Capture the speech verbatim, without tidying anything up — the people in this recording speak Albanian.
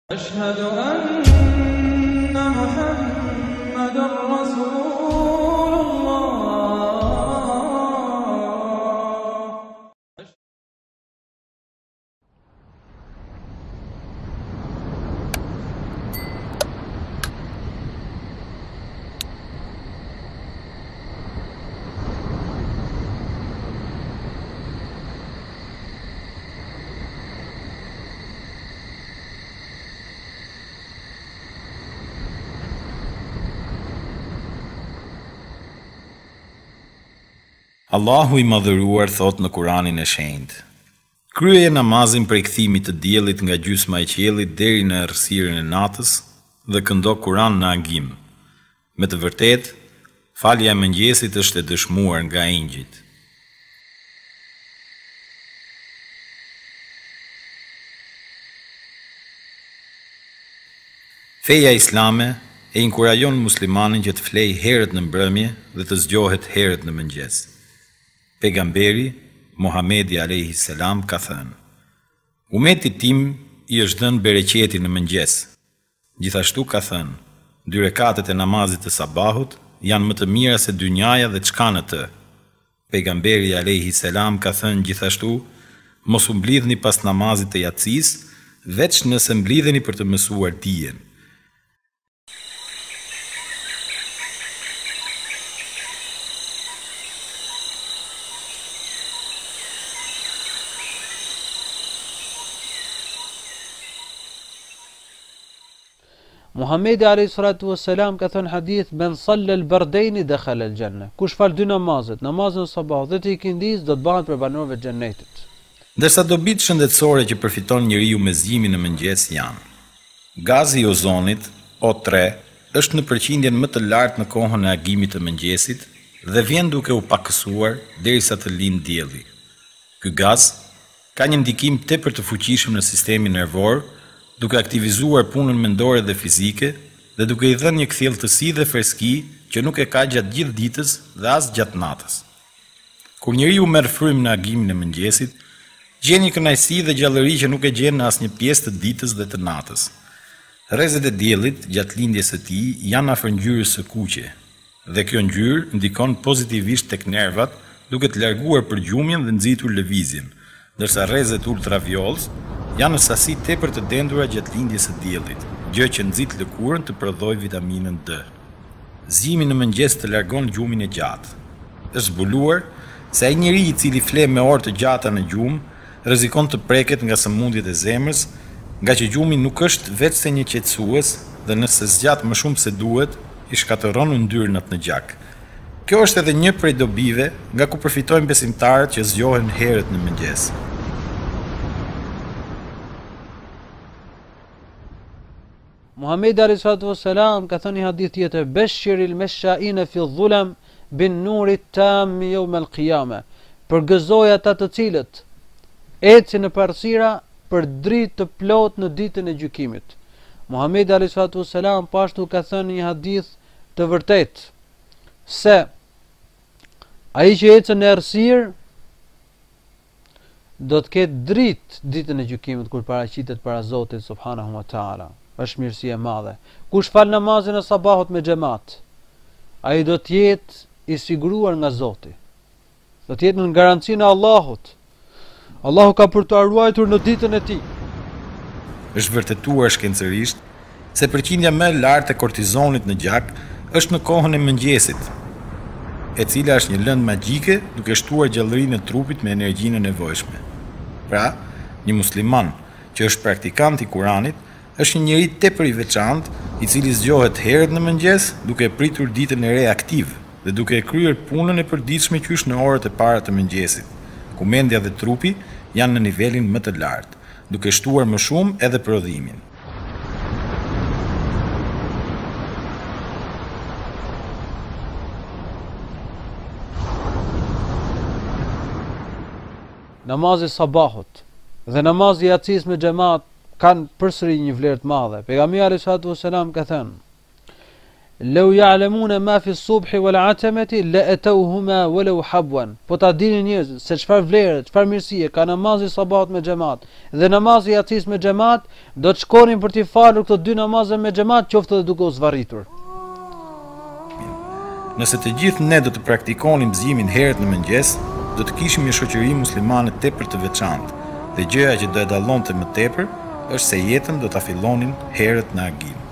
أشهد أن محمدًا رسول الله. Allahu i madhëruar thot në Kuranin e Shenjtë: kryeje namazin prej kthimit të diellit nga gjysma e qiellit deri në errësirën e natës dhe këndo Kuran në agim. Me të vërtetë, falja e mëngjesit është e dëshmuar nga engjëjt. Feja islame e inkurajon muslimanin që të flej herët në mbrëmje dhe të zgjohet herët në mëngjes. Pejgamberi Muhamedi alayhi salam ka thënë: Umeti tim i është dhënë bereqeti në mëngjes. Gjithashtu ka thënë: dy rekatet e namazit të sabahut janë më të mira se dynjaja dhe çka në të. Pejgamberi alayhi salam ka thënë gjithashtu: mos u mblidhni pas namazit të yatsis, veç nëse mblidheni për të mësuar dijen. Muhamedi alayhi salatu wassalam ka thënë hadith: men salla al-bardayn dakhala al-janna. Kush fal dy namazet, namazin e sabahut dhe të ikindis, do të bëhet për banorëve të xhenetit. Ndërsa dobit shëndetësore që përfiton njeriu me zgjimin në mëngjes janë: gazi i ozonit O tre është në përqindjen më të lartë në kohën e agimit të mëngjesit dhe vjen duke u pakësuar derisa të lindë dielli. Ky gaz ka një ndikim tepër të fuqishëm në sistemin nervor, duke aktivizuar punën mendore dhe fizike dhe duke i dhënë një kthjelltësi dhe freski që nuk e ka gjatë gjithë ditës dhe as gjatë natës. Kur njeriu merr frymë në agimin e mëngjesit, gjen një kënaqësi dhe gjallëri që nuk e gjen në asnjë pjesë të ditës dhe të natës. Rrezet e diellit gjatë lindjes së tij janë afër ngjyrës së kuqe, dhe kjo ngjyrë ndikon pozitivisht tek nervat, duke të larguar përgjumjen dhe nxitur lëvizjen, ndërsa rrezet ultraviols janë në sasi tepër të dendura gjatë lindjes së diellit, gjë që nxit lëkurën të prodhojë vitaminën D. Zgjimi në mëngjes të largon gjumin e gjatë. Është zbuluar se ai njeri i cili fle me orë të gjata në gjumë rrezikon të preket nga sëmundjet e zemrës, nga që gjumi nuk është vetëm një qetësues dhe nëse zgjat më shumë se duhet, i shkatërron yndyrnat në gjak. Kjo është edhe një prej dobive nga ku përfitojnë besimtarët që zgjohen herët në mëngjes. Muhamedi alayhi salatu wassalam ka thënë një hadith tjetër: bashiril masha'ina fi dhulam bin nuri tam yawm al-qiyamah. Përgëzoj ata të cilët ecin në përësira për dritë të plot në ditën e gjykimit. Muhamedi alayhi salatu wassalam pashtu ka thënë një hadith të vërtetë se ai që ecën në errësirë do të ketë dritë ditën e gjykimit kur paraqitet para Zotit subhanahu wa taala. Është mirësi e madhe. Kush fal namazin e sabahut me xhamat, ai do të jetë i siguruar nga Zoti. Do të jetë në garancinë e Allahut. Allahu ka për të ruajtur në ditën e tij. Është vërtetuar shkencërisht se përqindja më e lartë e kortizonit në gjak është në kohën e mëngjesit, e cila është një lëndë magjike duke shtuar gjallërinë e trupit me energjinë e nevojshme. Pra, një musliman që është praktikant i Kuranit është një njeri tepër i veçantë, i cili zgjohet herët në mëngjes duke pritur ditën e re aktiv dhe duke e kryer punën e përditshme qysh në orët e para të mëngjesit, ku mendja dhe trupi janë në nivelin më të lartë, duke shtuar më shumë edhe prodhimin. Namazi sabahut dhe namazi yatsis me xhamat kanë përsëri një vlerë të madhe. Pejgamberi alayhi salatu wassalam ka thënë: لو يعلمون ما في الصبح والعتمة لأتوهما ولو حبوا. Po ta dini njerëzit se çfarë vlere, çfarë mirësie ka namazi sabat me xhamat dhe namazi yatis me xhamat, do të shkonin për të falur këto dy namaze me xhamat, qoftë edhe duke u zvarritur. Nëse të gjithë ne do të praktikonim zgjimin herët në mëngjes, do të kishim një shoqëri muslimane tepër të veçantë, dhe gjëja që do e dallonte më tepër është se jetën do ta fillonin herët në agim.